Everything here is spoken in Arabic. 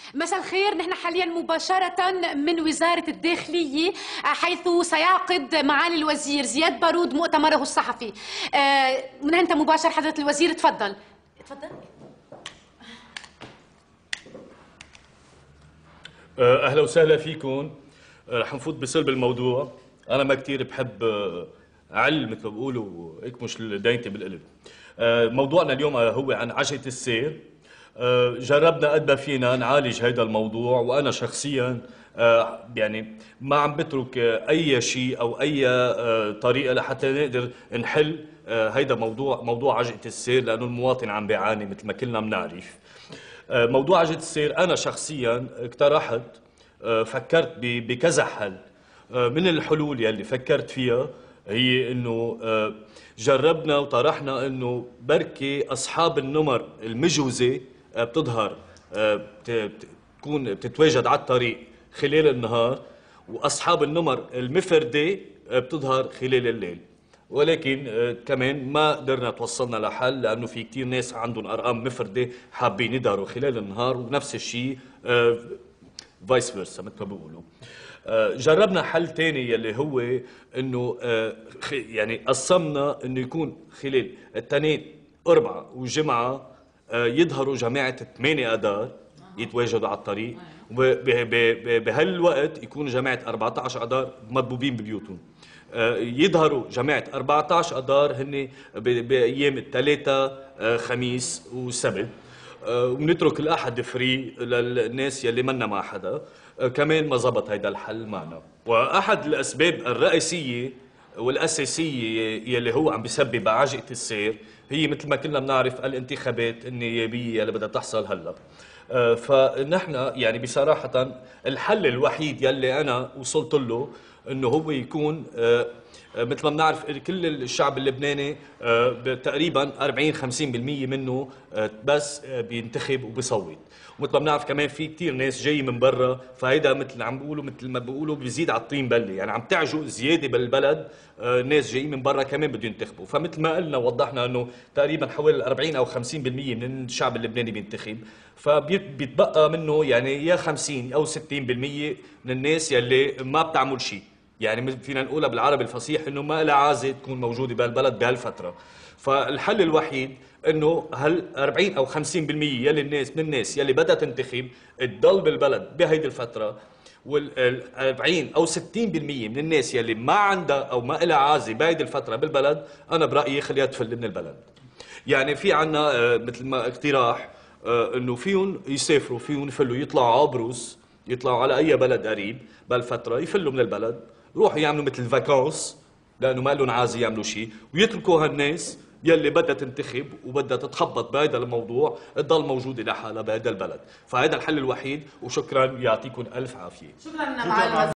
مساء الخير، نحن حاليا مباشرة من وزارة الداخلية، حيث سيعقد معالي الوزير زياد بارود مؤتمره الصحفي. من أنت مباشر حضرة الوزير، تفضل. تفضل. أهلا وسهلا فيكم. رح نفوت بصلب الموضوع. أنا ما كتير بحب أعل مثل ما بقولوا اكمش داينتي بالقلب. موضوعنا اليوم هو عن عجلة السير. جربنا قد ما فينا نعالج هذا الموضوع، وانا شخصيا يعني ما عم بترك اي شيء او اي طريقه لحتى نقدر نحل هيدا موضوع عجلة السير، لانه المواطن عم بيعاني مثل ما كلنا بنعرف. موضوع عجلة السير انا شخصيا اقترحت، فكرت بكذا حل. من الحلول يلي فكرت فيها هي انه جربنا وطرحنا انه بركي اصحاب النمر المجوزه بتظهر، بتكون بتتواجد على الطريق خلال النهار، واصحاب النمر المفرده بتظهر خلال الليل. ولكن كمان ما قدرنا توصلنا لحل، لانه في كثير ناس عندهم ارقام مفرده حابين يظهروا خلال النهار، ونفس الشيء فايس فيرسا مثل ما بيقولوا. جربنا حل ثاني يلي هو انه يعني قسمنا انه يكون خلال الاثنين اربعاء وجمعه يظهروا جماعه 8 اذار يتواجدوا على الطريق، وبهالوقت يكونوا جماعه 14 اذار مضبوبين ببيوتهم. يظهروا جماعه 14 اذار هن بايام الثلاثاء خميس وسبت، ونترك الاحد فري للناس يلي منا مع حدا. كمان ما زبط هيدا الحل معنا. واحد الاسباب الرئيسيه والاساسيه يلي هو عم بيسبب عجقه السير هي مثل ما كلنا بنعرف الانتخابات النيابيه اللي بدها تحصل هلا. فنحن يعني بصراحه الحل الوحيد يلي انا وصلت له انه هو يكون مثل ما بنعرف كل الشعب اللبناني تقريبا 40-50% منه بس بينتخب وبيصوت. ومثل ما بنعرف كمان في كثير ناس جاي من برا، فهيدا مثل ما بيقولوا بيزيد على الطين بله، يعني عم تعجو زياده بالبلد. ناس جايين من برا كمان بدهم ينتخبوا. فمثل ما قلنا ووضحنا انه تقريبا حوالي 40 او 50% من الشعب اللبناني بينتخب، فبيتبقى منه يعني يا 50 او 60% من الناس يلي ما بتعمل شيء. يعني فينا نقولها بالعربي الفصيح انه ما لها عازه تكون موجوده بهالبلد بهالفتره. فالحل الوحيد انه هال 40 او 50% يلي الناس يلي بدها تنتخب تضل بالبلد بهيدي الفتره، وال 40 او 60% من الناس يلي ما عندها او ما لها عازه بهيدي الفتره بالبلد، انا برايي خليها تفل من البلد. يعني في عنا مثل ما اقتراح انه فيهم يسافروا، فيهم يفلوا يطلعوا عبروس، يطلعوا على اي بلد قريب بهالفتره، يفلوا من البلد، يروحوا يعملوا مثل فاكونس لانه ما لهم عازه يعملوا شيء، ويتركوا هالناس يلي بدها تنتخب وبدها تتخبط بهذا الموضوع تضل موجوده لحالها بهذا البلد. فهذا الحل الوحيد. وشكرا، يعطيكم الف عافيه. شكرا معالي الوزير.